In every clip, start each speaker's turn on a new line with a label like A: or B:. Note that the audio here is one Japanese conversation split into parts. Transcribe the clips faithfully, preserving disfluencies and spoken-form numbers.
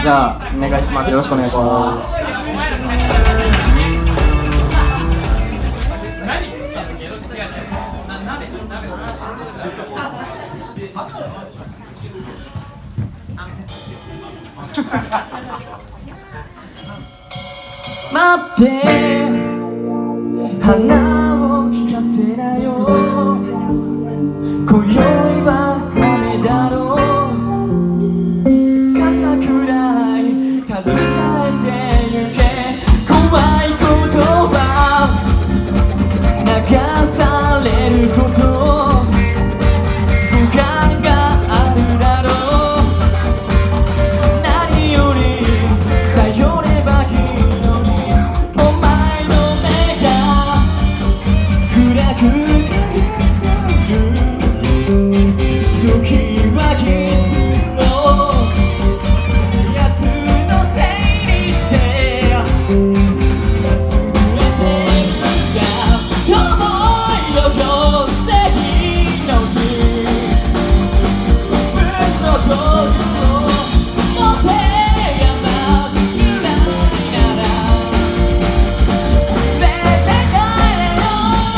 A: じゃあお願いします。よろしくお願いします。
B: 待って花を聞かせなよ、今宵は雨だろう、傘くらい携えてゆけ、怖いことは流されること、不安があるだろう、何より頼ればいいのに、お前の目が暗く影ってる、時はいつも奴のせいにして忘れてるんだ、思いの強制のうち自分の道具を持てやまずくらいなら出て帰れよ、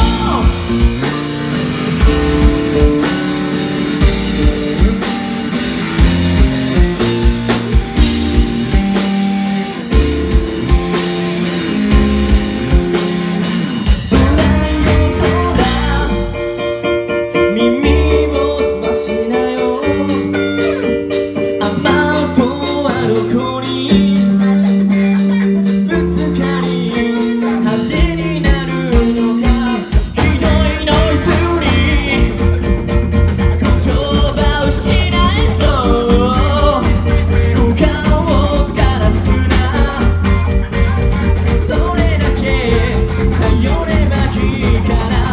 B: 耳をすましなよ、雨音はどこにぶつかり派手になるのか、ひどいノイズに言葉を失えと股間を枯らすな、それだけ頼ればいいから、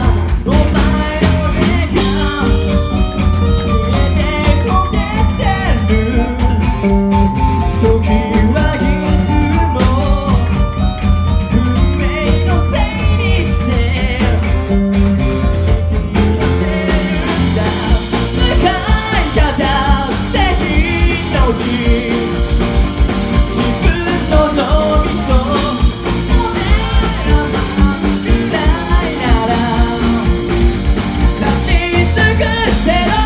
B: お前の目が見えてほてってる、時はいつも運命のせいにして見つめせるんだ、使い方責任のうち自分の脳みそおめえらまくらいなら立ち尽くしてろ、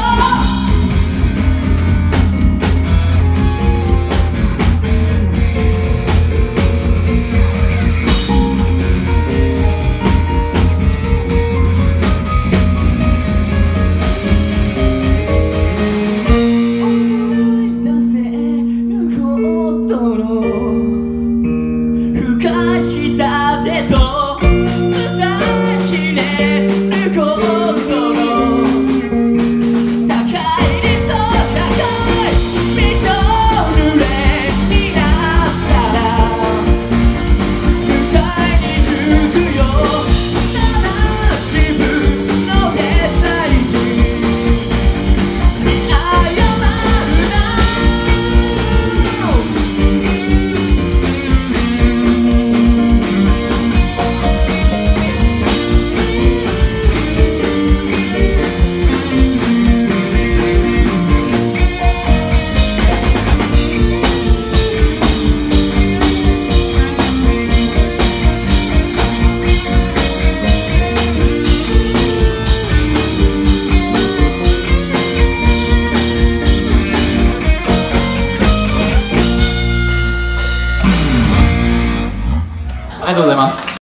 B: 思い出せぬほどの深い痛手と伝えきれぬほどの高い理想高いびしょ濡れになったら迎えに行くよ、なら自分のデザインに謝るな、
A: ありがとうございます。